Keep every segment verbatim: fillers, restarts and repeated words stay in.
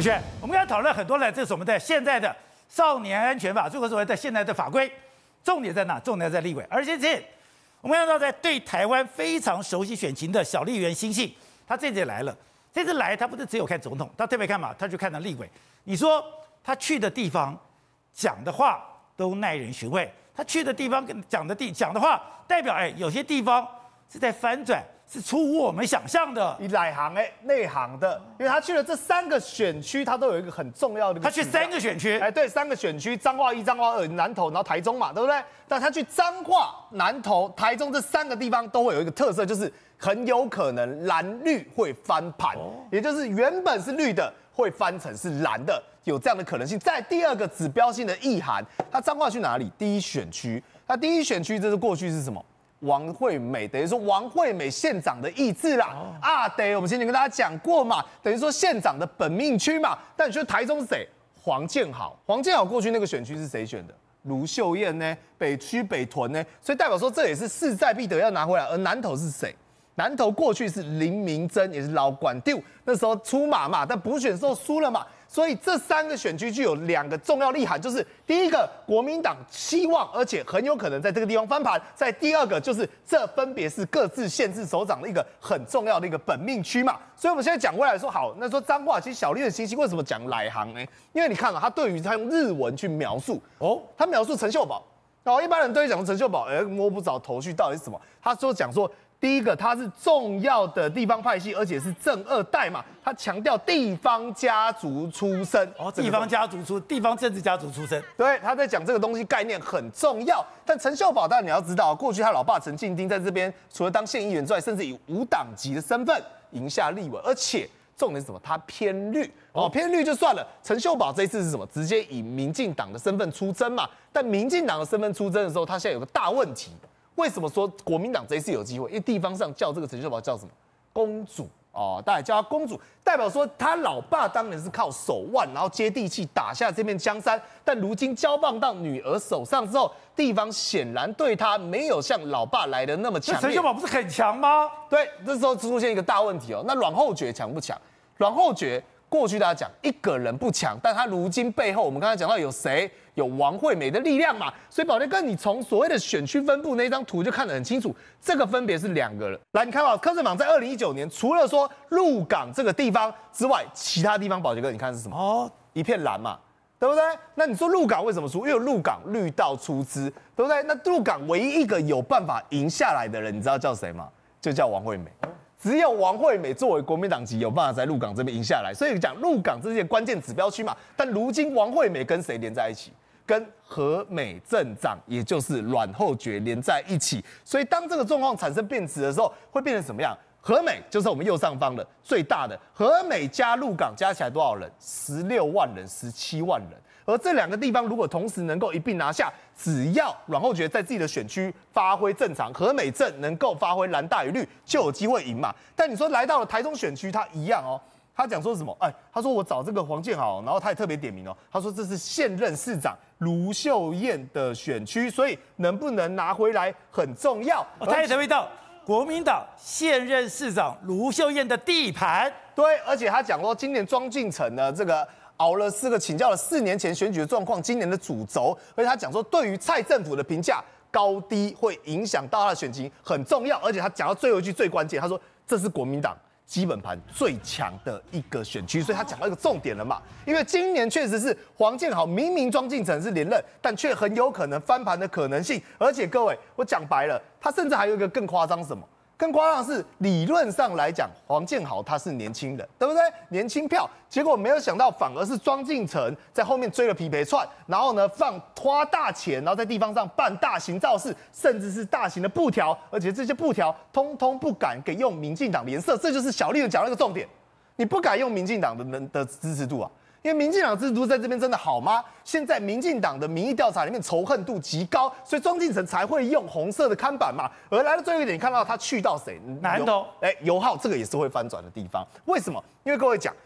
轩，我们刚才讨论很多了，这是我们的现在的少年安全法，这个所谓的现在的法规，重点在哪？重点在立委。而且这我们看到，在对台湾非常熟悉选情的小立员新信，他这次也来了。这次来，他不是只有看总统，他特别看嘛，他去看了立委。你说他去的地方讲的话都耐人寻味，他去的地方跟讲的地讲的话，代表哎，有些地方是在翻转。是出乎我们想象的， 以内行哎，内行的，因为他去了这三个选区，他都有一个很重要的。 他去三个选区， 哎，对，三个选区，彰化一、彰化二、南投，然后台中嘛，对不对？但他去彰化、南投、台中这三个地方都会有一个特色，就是很有可能蓝绿会翻盘，哦、也就是原本是绿的会翻成是蓝的，有这样的可能性。在第二个指标性的意涵，他彰化去哪里？第一选区，他第一选区这是过去是什么？王惠美等于说王惠美县长的意志啦，哦、啊，对，我们先前跟大家讲过嘛，等于说县长的本命区嘛。但你说台中是谁？黄建豪，黄建豪过去那个选区是谁选的？卢秀燕呢？北区北屯呢？所以代表说这也是势在必得要拿回来。而南投是谁？南投过去是林明珍，也是老管丢，那时候出马嘛，但补选时候输了嘛。所以这三个选区具有两个重要利涵，就是第一个，国民党希望而且很有可能在这个地方翻盘；在第二个，就是这分别是各自县市首长的一个很重要的一个本命区嘛。所以我们现在讲回来说，好，那说彰化，其实小立的信息为什么讲来行呢？因为你看了、啊、他对于他用日文去描述哦，他描述陈秀宝，然后一般人对于讲陈秀宝，哎，摸不着头绪到底是什么。他说讲说。第一个，他是重要的地方派系，而且是正二代嘛。他强调地方家族出身， 哦，地方家族出，地方政治家族出身。 对，他在讲这个东西概念很重要。但陈秀宝，当然你要知道，过去他老爸陈进丁在这边，除了当县议员之外，甚至以无党籍的身份赢下立委，而且重点是什么？他偏绿哦，偏绿就算了。陈秀宝这一次是什么？直接以民进党的身份出征嘛。但民进党的身份出征的时候，他现在有个大问题。为什么说国民党这一次有机会？因为地方上叫这个陈秀宝叫什么公主哦，大家叫她公主，代表说他老爸当然是靠手腕，然后接地气打下这片江山。但如今交棒到女儿手上之后，地方显然对他没有像老爸来的那么强烈。 陈秀宝不是很强吗？ 对，这时候出现一个大问题哦。那阮厚觉强不强？阮厚觉过去大家讲一个人不强，但他如今背后我们刚才讲到有谁？有王惠美的力量嘛，所以宝杰哥，你从所谓的选区分布那张图就看得很清楚，这个分别是两个人。来，你看到柯震榜在二零一九年，除了说鹿港这个地方之外，其他地方宝杰哥你看是什么？哦，一片蓝嘛，对不对？那你说鹿港为什么输？因为鹿港绿到出资，对不对？那鹿港唯一一个有办法赢下来的人，你知道叫谁吗？就叫王惠美。只有王惠美作为国民党籍有办法在鹿港这边赢下来，所以讲鹿港这些关键指标区嘛。但如今王惠美跟谁连在一起？跟和美镇长，也就是阮厚觉连在一起，所以当这个状况产生变质的时候，会变成什么样？和美就是我们右上方的最大的，和美加鹿港加起来多少人？十六万人、十七万人。而这两个地方如果同时能够一并拿下，只要阮厚觉在自己的选区发挥正常，和美镇能够发挥蓝大于绿，就有机会赢嘛。但你说来到了台中选区，他一样哦。他讲说什么？哎，他说我找这个黄建豪，然后他也特别点名哦。他说这是现任市长卢秀燕的选区，所以能不能拿回来很重要。 哦、他也特别到国民党现任市长卢秀燕的地盘。 对，而且他讲说今年庄敬诚呢，这个熬了四个请教了四年前选举的状况，今年的主轴，而且他讲说对于蔡政府的评价高低会影响到他的选情很重要，而且他讲到最后一句最关键，他说这是国民党基本盘最强的一个选区，所以他讲到一个重点了嘛。因为今年确实是黄建豪明明庄敬诚是连任，但却很有可能翻盘的可能性。而且各位，我讲白了，他甚至还有一个更夸张什么？更夸张的是，理论上来讲，黄建豪他是年轻人，对不对？年轻票，结果没有想到，反而是庄敬诚在后面追了皮皮串，然后呢放花大钱，然后在地方上办大型造势，甚至是大型的布条，而且这些布条通通不敢给用民进党的颜色，这就是小立人讲的那个重点，你不敢用民进党的人的支持度啊。因为民进党制度在这边真的好吗？现在民进党的民意调查里面仇恨度极高，所以庄敬诚才会用红色的看板嘛。而来到最后一点，你看到他去到谁？ 南投， 哎，油耗这个也是会翻转的地方。为什么？因为各位讲，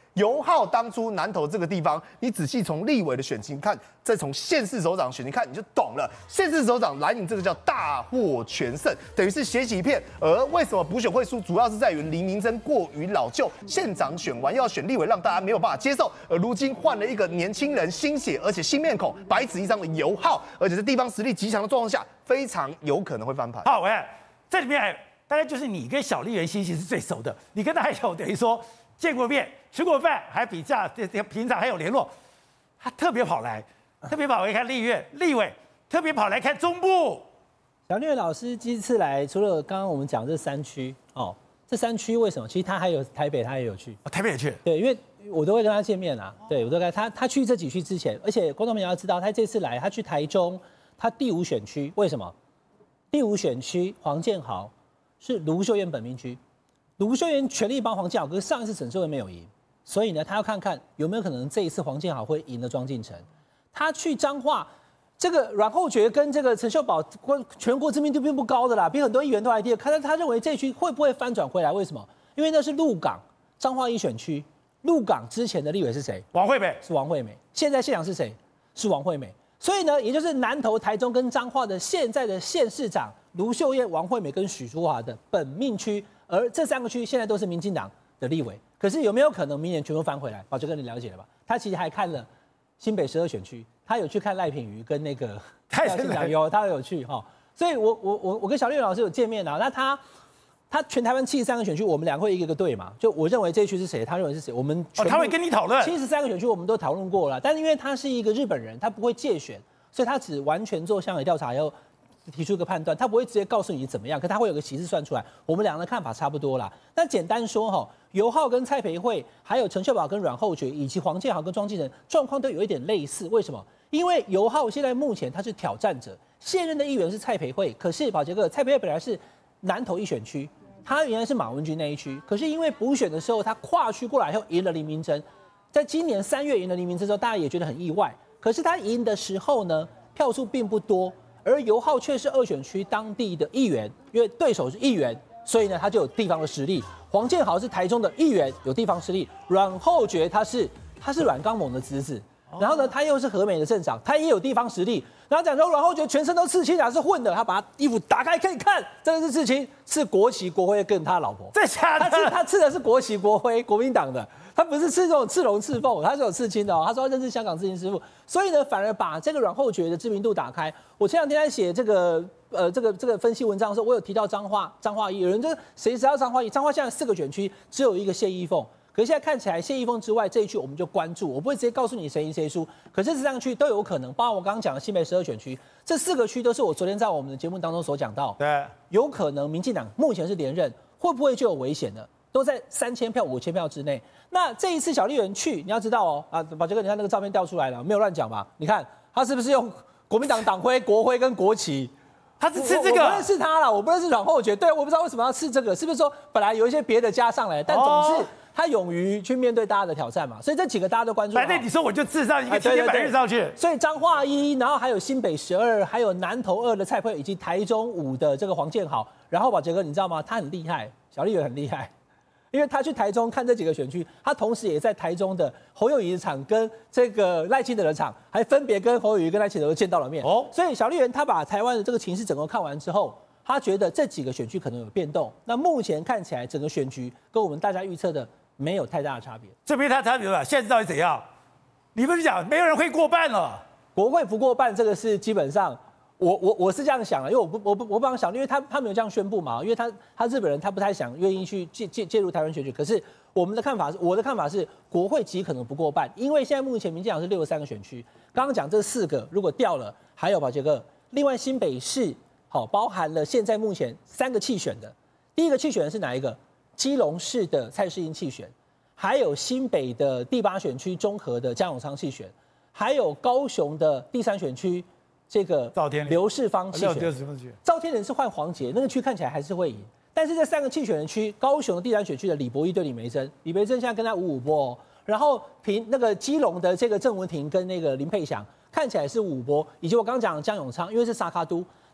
油耗当初南投这个地方，你仔细从立委的选情看，再从县市首长选情看，你就懂了。县市首长蓝营这个叫大获全胜，等于是血洗一片。而为什么补选会输，主要是在于林明珍过于老旧，县长选完又要选立委，让大家没有办法接受。而如今换了一个年轻人、新血，而且新面孔、白纸一张的油耗，而且在地方实力极强的状况下，非常有可能会翻盘。 好，喂，这里面还大概就是你跟小笠原欣喜是最熟的，你跟他还有等于说见过面、吃过饭，还比较平常还有联络。他特别跑来，特别跑来看立院、立委，特别跑来看中部。 小笠原老师这次来，除了刚刚我们讲这三区哦，这三区为什么？其实他还有台北，他也有去， 哦、台北也去。 对，因为我都会跟他见面啊。对，我都跟他，他去这几区之前，而且观众朋友要知道，他这次来，他去台中，他第五选区，为什么？第五选区黄建豪是卢秀燕本命区，卢秀燕全力帮黄建豪，可是上一次沈秀燕没有赢，所以呢，他要看看有没有可能这一次黄建豪会赢了庄敬诚。他去彰化。这个阮厚爵跟这个陈秀宝全国知名度并不高的啦，比很多议员都还低。看他他认为这区会不会翻转回来？为什么？因为那是鹿港彰化一选区，鹿港之前的立委是谁？ 王惠美是王惠美，现在县长是谁？是王惠美。所以呢，也就是南投、台中跟彰化的现在的县市长卢秀燕、王惠美跟许淑华的本命区，而这三个区现在都是民进党的立委。可是有没有可能明年全部翻回来？宝哲哥你了解了吧？他其实还看了新北十二选区。他有去看赖品妤跟那个廖县长有，他有去哈，所以我我我我跟小笠原老师有见面啊。那他他全台湾七十三个选区，我们两个会一个一个对嘛？就我认为这一区是谁，他认为是谁，我们哦他会跟你讨论。 七十三个选区我们都讨论过了，但是因为他是一个日本人，他不会介选，所以他只完全做乡野调查，要提出一个判断，他不会直接告诉你怎么样，可他会有个席次算出来，我们两个的看法差不多啦。那简单说哈，尤浩跟蔡培慧，还有陈秀宝跟阮厚爵，以及黄建豪跟庄敬诚，状况都有一点类似，为什么？因为尤浩现在目前他是挑战者，现任的议员是蔡培慧，可是宝杰哥，蔡培慧本来是南投一选区，他原来是马文君那一区，可是因为补选的时候他跨区过来后赢了林明珍，在今年三月赢了林明珍之后，大家也觉得很意外，可是他赢的时候呢，票数并不多，而尤浩却是二选区当地的议员，因为对手是议员，所以呢他就有地方的实力。黄建豪是台中的议员，有地方实力；阮厚爵他是他是阮刚猛的侄子。然后呢，他又是和美的镇长，他也有地方实力。然后讲说，然后觉得全身都刺青啊，是混的。他把衣服打开可以看，真的是刺青，是国旗国徽跟他老婆。 这假的？ 他刺他刺的是国旗国徽，国民党的。他不是刺这种刺龙刺凤，他是有刺青的哦。他说他认识香港刺青师傅，所以呢，反而把这个阮厚爵的知名度打开。我前两天在写这个呃这个这个分析文章的时候，我有提到彰化彰化一，有人就谁知道彰化一？彰化现在四个选区只有一个谢依凤。可是现在看起来，谢依凤之外这一区我们就关注，我不会直接告诉你谁赢谁输。可是这三个区都有可能，包括我刚刚讲的新北十二选区，这四个区都是我昨天在我们的节目当中所讲到， 对， 有可能民进党目前是连任，会不会就有危险呢？都在三千票、五千票之内。那这一次小笠原去，你要知道哦，啊，宝杰哥，你看那个照片调出来了，没有乱讲吧？你看他是不是用国民党党徽、国徽跟国旗？ 他是吃这个， 我不认识他了，我不认识阮厚爵，对，我不知道为什么要吃这个，是不是说本来有一些别的加上来，但总之。哦他勇于去面对大家的挑战嘛，所以这几个大家都关注。 反正你说我就至上一个青天白日上去， 所以彰化一，然后还有新北十二，还有南投二的蔡培，以及台中五的这个黄建豪。然后宝杰哥，你知道吗？他很厉害，小笠原很厉害，因为他去台中看这几个选区，他同时也在台中的侯友宜的场跟这个赖清德的场，还分别跟侯友宜跟赖清德都见到了面。哦，所以小笠原他把台湾的这个情势整个看完之后。他觉得这几个选区可能有变动，那目前看起来整个选局跟我们大家预测的没有太大的差别。 这没太差别了，现在到底怎样？你不是讲没有人会过半了？ 国会不过半，这个是基本上，我我我是这样想的，因为我不我不我不想想，因为他他没有这样宣布嘛，因为他他日本人他不太想愿意去介介介入台湾选举。可是我们的看法是，我的看法是，国会极可能不过半，因为现在目前民进党是六十三个选区，刚刚讲这四个如果掉了，还有宝杰哥，另外新北市。好，包含了现在目前三个弃选的，第一个弃选的是哪一个？基隆市的蔡世英弃选，还有新北的第八选区中和的江永昌弃选，还有高雄的第三选区这个赵天麟、 刘世芳弃选。赵天麟是换黄捷，那个区看起来还是会赢，但是这三个弃选的区，高雄的第三选区的李博义对李梅珍，李梅珍现在跟他五五波哦，然后平那个基隆的这个郑文婷跟那个林佩祥看起来是五波，以及我刚刚讲的江永昌，因为是沙卡都。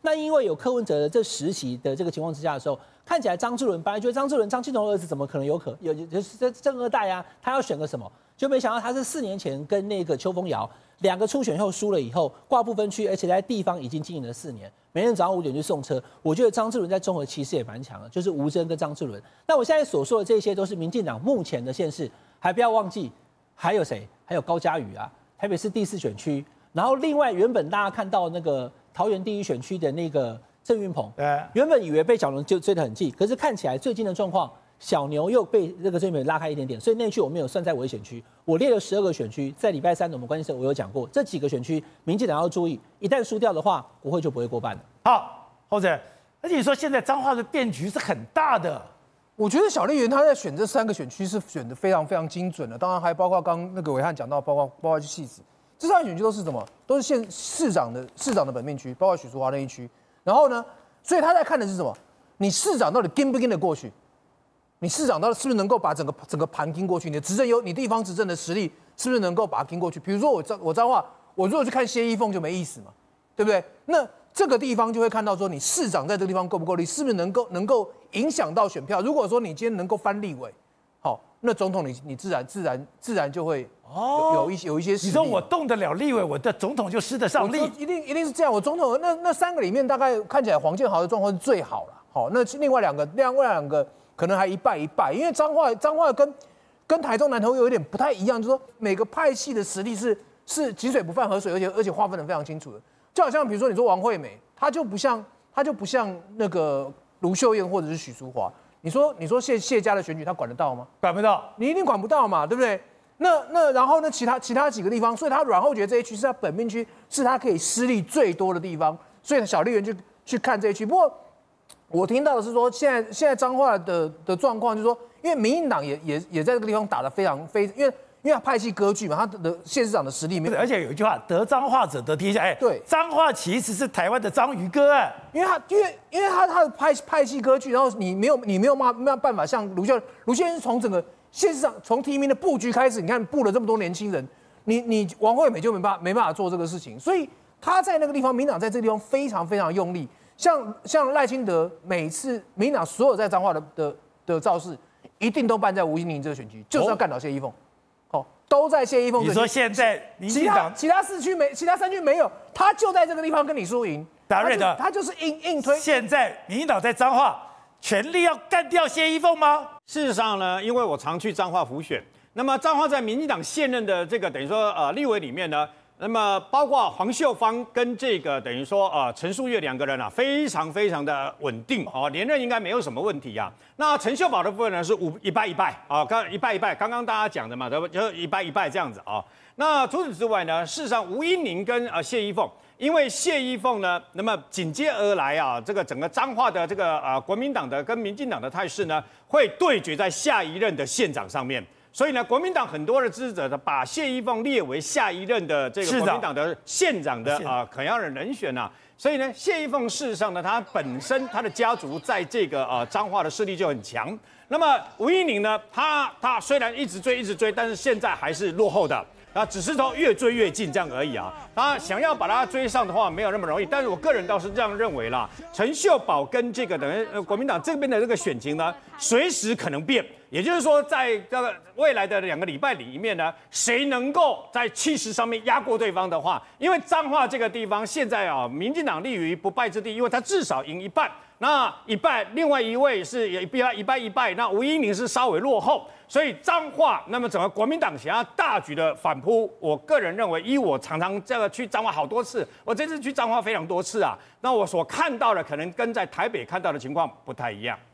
那因为有柯文哲的这十席的这个情况之下的时候，看起来张志伦本来觉得张志伦张庆忠儿子怎么可能有可有就是这正二代啊，他要选个什么？就没想到他是四年前跟那个邱风瑶两个初选后输了以后挂不分区，而且在地方已经经营了四年，每天早上五点去送车。我觉得张志伦在综合其实也蛮强的，就是吴峥跟张志伦。那我现在所说的这些都是民进党目前的县市，还不要忘记还有谁？还有高嘉瑜啊，台北市第四选区。然后另外原本大家看到那个桃园第一选区的那个郑运鹏， 对， 原本以为被小牛就追得很近，可是看起来最近的状况。小牛又被这个郑运鹏拉开一点点，所以那区我没有算在危险区。我列了十二个选区，在礼拜三的我们关键时我有讲过，这几个选区民进党要注意，一旦输掉的话，国会就不会过半了。 好，侯姐，而且你说现在彰化的变局是很大的。 我觉得小丽媛她在选这三个选区是选的非常非常精准的，当然还包括刚那个伟汉讲到，包括包括去戏子，这三个选区都是什么？都是县市长的市长的本命区，包括许淑华那一区。然后呢，所以他在看的是什么？你市长到底跟不跟得过去？你市长到底是不是能够把整个整个盘盯过去？你的执政有你地方执政的实力是不是能够把它盯过去？比如说我彰我彰化，我如果去看谢依凤就没意思嘛，对不对？那这个地方就会看到说你市长在这个地方够不够力，是不是能够能够影响到选票？如果说你今天能够翻立委，好，那总统你你自然自然自然就会哦有有一些有一些实力。 你说我动得了立委，我的总统就失得上力， 一定一定是这样。我总统那那三个里面大概看起来黄建豪的状况是最好了，好，那另外两个另外两个。可能还一败一败，因为彰化彰化跟跟台中南投有一点不太一样，就是说每个派系的实力是是井水不犯河水，而且而且划分的非常清楚的。就好像比如说你说王惠美，她就不像她就不像那个卢秀燕或者是许淑华。你说你说谢谢家的选举，她管得到吗？ 管不到， 你一定管不到嘛，对不对？那那然后呢，其他其他几个地方，所以他阮后觉得这一区是他本命区，是他可以施力最多的地方，所以小丽媛去去看这一区。不过。我听到的是说，现在现在彰化的的状况就是说，因为民进党也也也在这个地方打得非常非，因为因为他派系割据嘛，他的县市长的实力没有， 而且有一句话，得彰化者得天下。哎， 对， 彰化其实是台湾的章鱼哥哎， 因为他因为因为他他的派派系割据，然后你没有你没有办没有办法像卢秀卢秀燕是从整个县市长从提名的布局开始，你看布了这么多年轻人，你你王惠美就没办法没办法做这个事情，所以他在那个地方，民党在这个地方非常非常用力。像像赖清德每次民党所有在彰化的的的造势，一定都办在吴欣盈这个选区，就是要干倒谢依凤，哦，都在谢依凤。 你说现在民进党其他四区没，其他三区没有，他就在这个地方跟你输赢。 达瑞德， 他就是硬硬推。 现在民进党在彰化全力要干掉谢依凤吗？ 事实上呢，因为我常去彰化辅选，那么彰化在民进党现任的这个等于说呃立委里面呢。那么包括黄秀芳跟这个等于说呃陈树岳两个人啊，非常非常的稳定哦，连任应该没有什么问题啊。那陈秀宝的部分呢是五一败一败啊，刚一败一败，刚刚大家讲的嘛，对不？就一败一败这样子啊。那除此之外呢，事实上吴音宁跟呃谢依凤，因为谢依凤呢，那么紧接而来啊，这个整个彰化的这个呃国民党的跟民进党的态势呢，会对决在下一任的县长上面。所以呢，国民党很多的支持者呢，把谢依凤列为下一任的这个国民党的县长的啊、呃、可要的人选啊。所以呢，谢依凤事实上呢，她本身她的家族在这个呃彰化的势力就很强。那么吴音宁呢，他他虽然一直追一直追，但是现在还是落后的。啊，只是说越追越近这样而已啊。他想要把他追上的话，没有那么容易。但是我个人倒是这样认为啦。陈秀宝跟这个等于呃国民党这边的这个选情呢，随时可能变。也就是说，在这个未来的两个礼拜里面呢，谁能够在气势上面压过对方的话，因为彰化这个地方现在啊，民进党立于不败之地，因为他至少赢一半。那一败，另外一位是一败一败一败，那吴音宁是稍微落后，所以彰化，那么整个国民党想要大举的反扑，我个人认为，依我常常这个去彰化好多次，我这次去彰化非常多次啊，那我所看到的可能跟在台北看到的情况不太一样。